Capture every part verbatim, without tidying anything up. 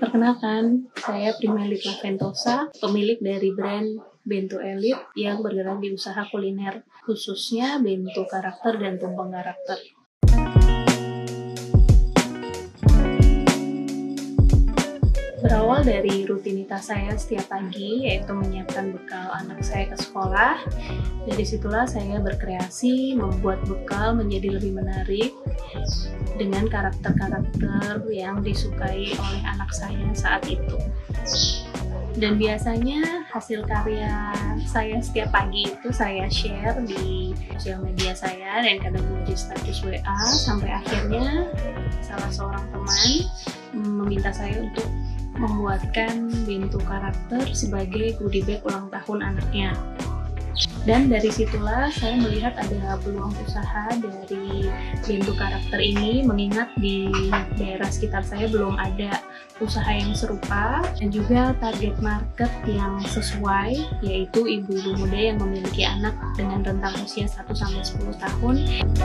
Perkenalkan, saya Primelita Ventosa, pemilik dari brand Bento Elite yang bergerak di usaha kuliner, khususnya bento karakter dan tumpeng karakter. Berawal dari rutinitas saya setiap pagi, yaitu menyiapkan bekal anak saya ke sekolah. Dari situlah saya berkreasi, membuat bekal menjadi lebih menarik dengan karakter-karakter yang disukai oleh anak saya saat itu. Dan biasanya hasil karya saya setiap pagi itu saya share di sosial media saya dan kadang di status W A, sampai akhirnya salah seorang teman meminta saya untuk membuatkan bento karakter sebagai goodie bag ulang tahun anaknya. Dan dari situlah saya melihat ada peluang usaha dari bento karakter ini, mengingat di daerah sekitar saya belum ada usaha yang serupa, dan juga target market yang sesuai, yaitu ibu-ibu muda yang memiliki anak dengan rentang usia satu sampai sepuluh tahun.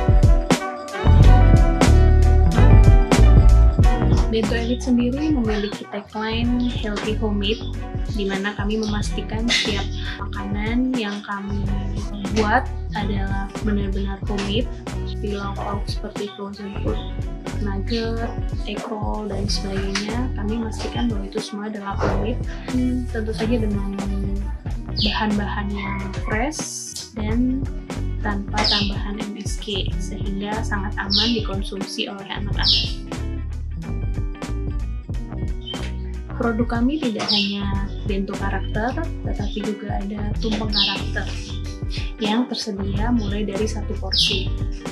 Bento Elite sendiri memiliki tagline Healthy Homemade, di mana kami memastikan setiap makanan yang kami buat adalah benar-benar homemade, seperti lauk-lauk seperti frozen food, nugget, egg roll, dan sebagainya. Kami memastikan bahwa itu semua adalah homemade, tentu saja dengan bahan-bahan yang fresh dan tanpa tambahan M S G, sehingga sangat aman dikonsumsi oleh anak-anak. Produk kami tidak hanya bento karakter, tetapi juga ada tumpeng karakter yang tersedia mulai dari satu porsi.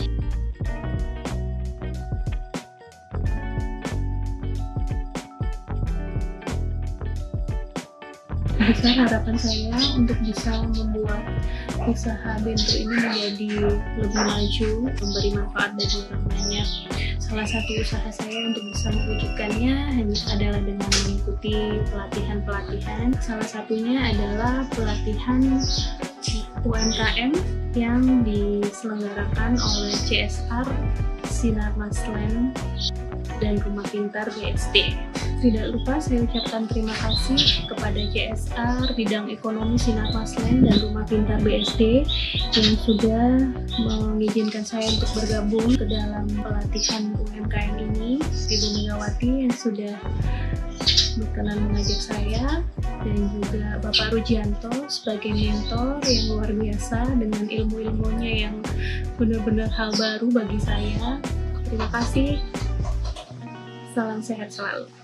Besar harapan saya untuk bisa membuat usaha bento ini menjadi lebih maju, memberi manfaat bagi orang banyak. Salah satu usaha saya untuk bisa mewujudkannya hanya adalah dengan mengikuti pelatihan-pelatihan. Salah satunya adalah pelatihan U M K M yang diselenggarakan oleh C S R, Sinar Masland, dan Rumah Pintar B S D. Tidak lupa saya ucapkan terima kasih kepada C S R, Bidang Ekonomi Sinar Masland, dan Rumah Pintar B S D yang sudah mengizinkan saya untuk bergabung ke dalam pelatihan U M K M ini. Ibu Megawati yang sudah berkenan mengajak saya, dan juga Bapak Rujianto sebagai mentor yang luar biasa dengan ilmu-ilmunya yang benar-benar hal baru bagi saya. Terima kasih. Salam sehat selalu.